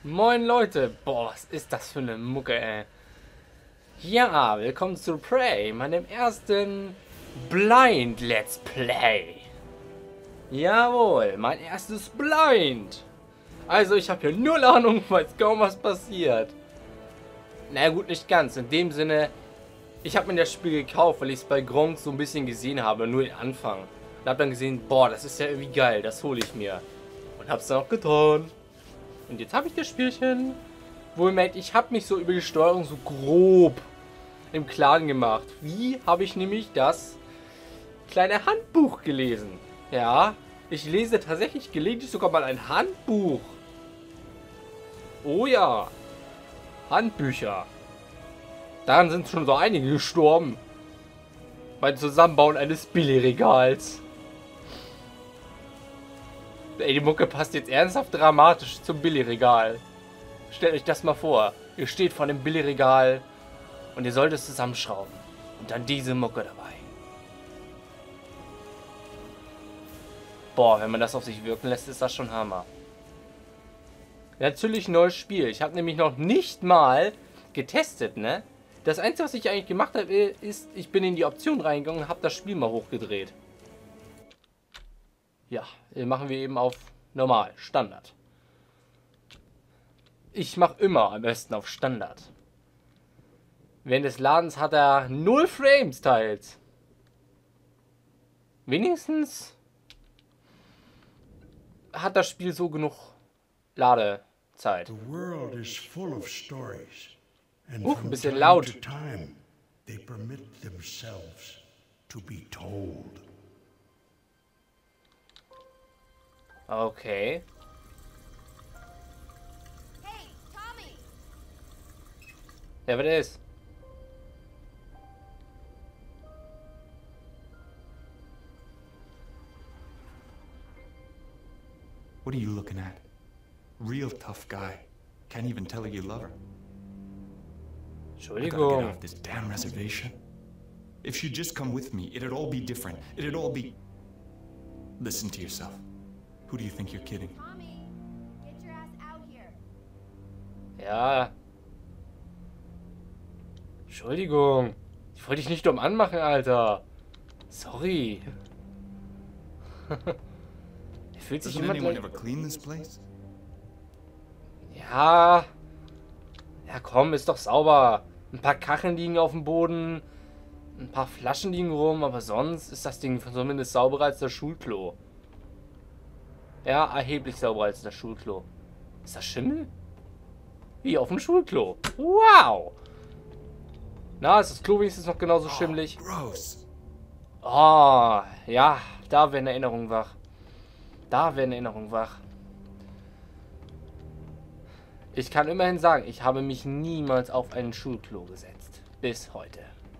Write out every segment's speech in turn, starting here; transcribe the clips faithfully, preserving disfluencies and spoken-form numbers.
Moin Leute, boah, was ist das für eine Mucke, ey. Ja, willkommen zu Prey, meinem ersten Blind Let's Play. Jawohl, mein erstes Blind. Also ich habe hier null Ahnung, weiß kaum was passiert. Na gut, nicht ganz, in dem Sinne, ich habe mir das Spiel gekauft, weil ich es bei Gronk so ein bisschen gesehen habe, nur den Anfang. Und habe dann gesehen, boah, das ist ja irgendwie geil, das hole ich mir. Und habe es dann auch getan. Und jetzt habe ich das Spielchen. Wohlmerkt, ich habe mich so über die Steuerung so grob im Klaren gemacht. Wie habe ich nämlich das kleine Handbuch gelesen? Ja, ich lese tatsächlich gelegentlich sogar mal ein Handbuch. Oh ja, Handbücher. Daran sind schon so einige gestorben. Beim Zusammenbauen eines Billigregals. Ey, die Mucke passt jetzt ernsthaft dramatisch zum Billigregal. Stellt euch das mal vor. Ihr steht vor dem Billigregal und ihr sollt es zusammenschrauben. Und dann diese Mucke dabei. Boah, wenn man das auf sich wirken lässt, ist das schon Hammer. Natürlich ein neues Spiel. Ich habe nämlich noch nicht mal getestet, ne? Das Einzige, was ich eigentlich gemacht habe, ist, ich bin in die Option reingegangen und habe das Spiel mal hochgedreht. Ja, machen wir eben auf normal, Standard. Ich mache immer am besten auf Standard. Während des Ladens hat er null Frames teils. Wenigstens hat das Spiel so genug Ladezeit. The world is full of stories, and Uh, ein from bisschen time laut. to time they permit themselves to be told. Okay. Hey, Tommy! Ja, was ist? What are you looking at? Real tough guy. Can't even tell her you love her. I gotta get Entschuldigung. off this damn reservation. If she'd just come with me, it'd all be different. It'd all be... Listen to yourself. Who do you think you're kidding? Tommy! Get your ass out here! Ja. Entschuldigung. Ich wollte dich nicht dumm anmachen, Alter. Sorry. Fühlt sich Doesn't jemand anyone gleich... ever clean this place? Ja. Ja, komm, ist doch sauber. Ein paar Kacheln liegen auf dem Boden. Ein paar Flaschen liegen rum, aber sonst ist das Ding zumindest sauberer als das Schulklo. Ja, erheblich sauberer als das Schulklo. Ist das Schimmel? Wie auf dem Schulklo. Wow. Na, ist das Klo wenigstens noch genauso schimmelig? Gross. Oh, ja, da werden Erinnerungen wach. Da werden Erinnerungen wach. Ich kann immerhin sagen, ich habe mich niemals auf einen Schulklo gesetzt. Bis heute.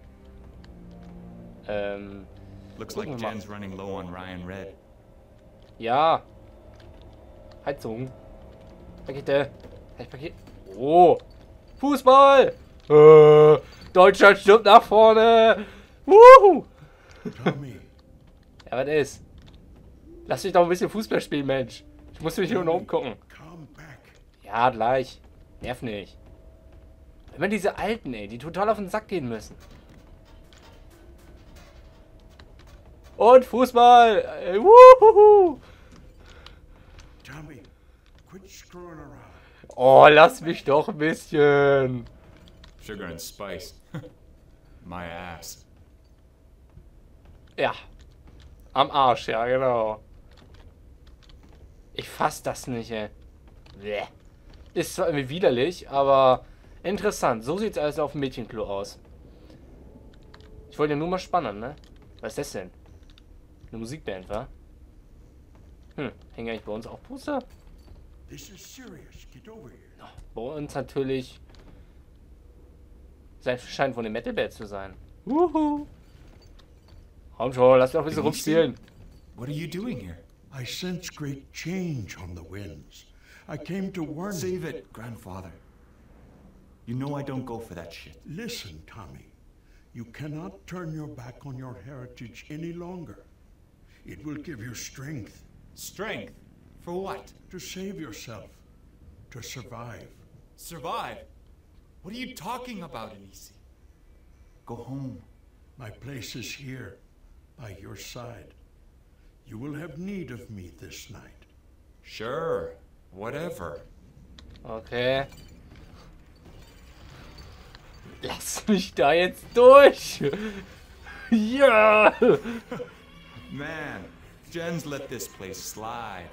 Ähm, Looks gucken like wir mal. Jen's running low on Ryan Red. Ja. Heizung. Pakete. Pakete. Oh. Fußball. Äh, Deutschland stirbt nach vorne. Wuhu. Tommy, Ja, was ist? Lass mich doch ein bisschen Fußball spielen, Mensch. Ich muss mich hier unten umgucken. come back. Ja, gleich. Nerv nicht. Immer diese Alten, ey, die total auf den Sack gehen müssen. Und Fußball. Äh, wuhuhu. Tommy, quit screwing around. Oh, lass mich doch ein bisschen. Sugar and spice. My ass. Ja. Am Arsch, ja, genau. Ich fass das nicht, ey. Bäh. Ist zwar irgendwie widerlich, aber interessant. So sieht's also auf dem Mädchenklo aus. Ich wollte ja nur mal spannen, ne? Was ist das denn? Eine Musikband, wa? Hm, hängen eigentlich bei uns auch Poster? This is serious. Get over here. Bei uns natürlich. Sein scheint wohl eine Metalband zu sein. Wuhu. Komm schon, lass mich auch ein bisschen rumspielen. What are you doing here? I sense great change on the winds. I came to warn you. Save it, grandfather. You know I don't go for that shit. Listen, Tommy. You cannot turn your back on your heritage any longer. It will give you strength Strength? For what? to save yourself. to survive. Survive? What are you talking about, Anisi? Go home. My place is here, by your side. You will have need of me this night. Sure. Whatever. Okay. Lass mich da jetzt durch. Ja. Man, Jen's let this place slide.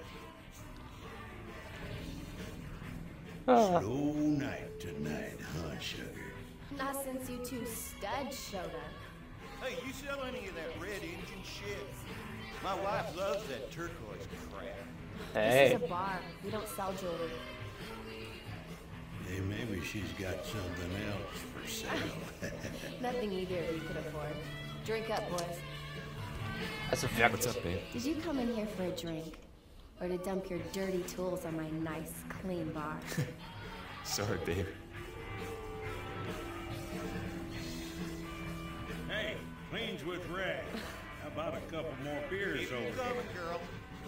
Ah. Slow night tonight, huh, sugar? Not since you two studs showed up. Hey, you sell any of that red engine shit? My wife loves that turquoise crap. Hey. This is a bar. We don't sell jewelry. Hey, maybe she's got something else for sale. Nothing either of you could afford. Drink up, boys. Also What's wirklich. up, babe? Did you come in here for a drink? Or to dump your dirty tools on my nice, clean bar? Sorry, babe. Hey, cleans with Ray. How about a couple more beers Keep over it here? coming, girl.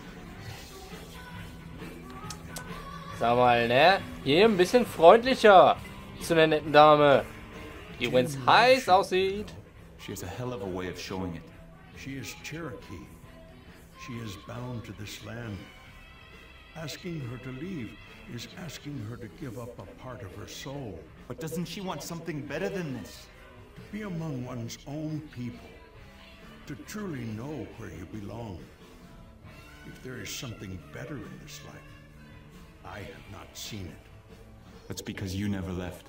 Sag mal, ne? Hier ein bisschen freundlicher zu einer netten Dame, die übrigens heiß aussieht. She has a hell of a way of showing it. She is Cherokee. She is bound to this land. Asking her to leave is asking her to give up a part of her soul. But doesn't she want something better than this? To be among one's own people. To truly know where you belong. If there is something better in this life, I have not seen it. That's because you never left.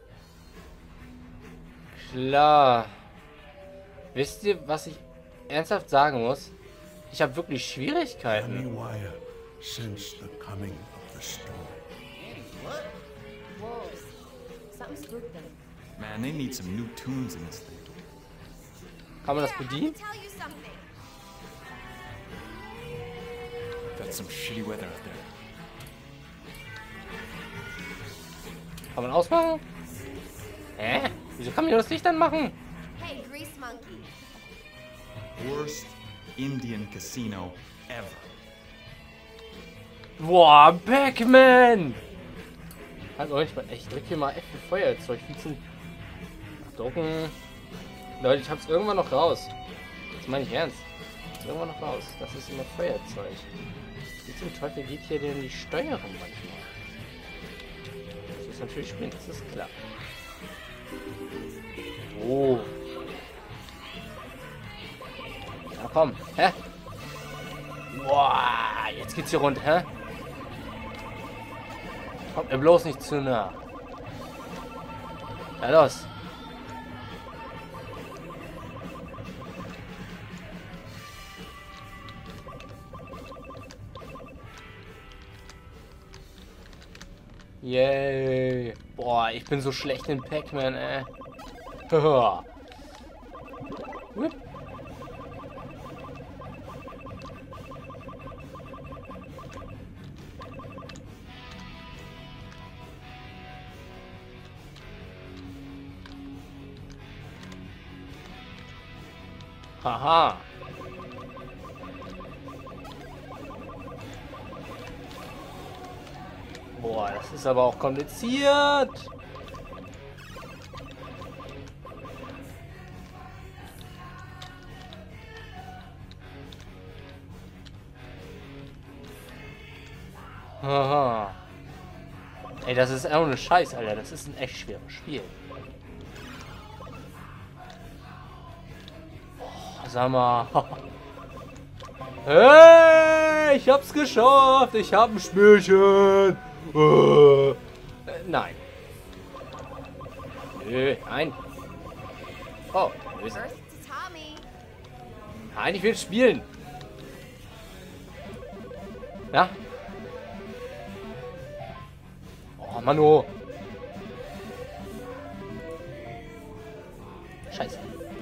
Klar. Wisst ihr, was ich ernsthaft sagen muss? Ich habe wirklich Schwierigkeiten. Aniwaya sensed the coming of the storm. What? Wolves. Something spooked them. Man, they need some new tunes in this thing. Kann man das Here, I can bedienen? tell you something. That's some shitty weather out there. Kann man ausmachen? Hä? Wieso kann man das Licht dann machen? Hey, Grease Monkey. Worst Indian casino ever. Boah, Pac-Man! Also ich, ich drück hier mal F für Feuerzeug. Viel zu drucken. Leute, ich hab's irgendwann noch raus. Das meine ich ernst. Ich hab's irgendwann noch raus. Das ist immer Feuerzeug. Wie zum Teufel geht hier denn die Steuerung manchmal? Das ist natürlich springt, das ist klar. Oh. Na komm, hä? Boah, jetzt geht's hier rund, hä? Kommt mir bloß nicht zu nah. Ja, los. Yay. Boah, ich bin so schlecht in Pac-Man, ey. Haha. Whip. Haha. Boah, das ist aber auch kompliziert. Haha. Ey, das ist auch eine Scheiß, Alter. Das ist ein echt schweres Spiel. Oh, sag mal. Hey, ich hab's geschafft. Ich hab ein Spielchen. Äh, äh, nein. Nö, nein. Oh, lösen. First to Tommy. Nein, ich will spielen. Ja? Oh, Manu. Scheiße.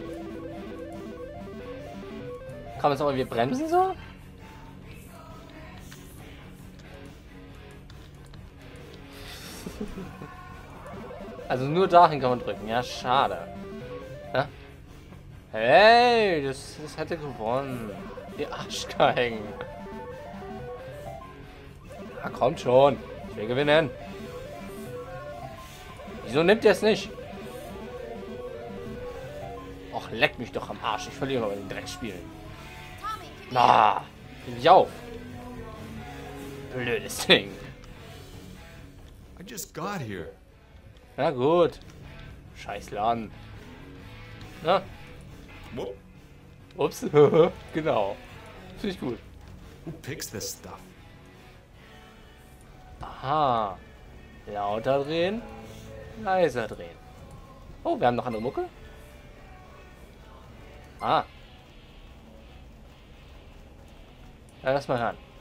Kann man jetzt auch irgendwie bremsen so? Also nur dahin kann man drücken. Ja, schade. Ja? Hey, das, das hätte gewonnen. Die Arschgeigen. Ja, kommt schon. Ich will gewinnen. Wieso nimmt er es nicht? Och, leck mich doch am Arsch. Ich verliere mal bei den Dreckspielen. Na, gib mich auf. Blödes Ding. I just got here. Na gut. Scheiß Laden. Na, Whoop. ups. Genau. Finde ich gut. Who picks this stuff? Aha. Lauter drehen. Leiser drehen. Oh, wir haben noch andere Mucke. Ah. Ja, lass mal hören.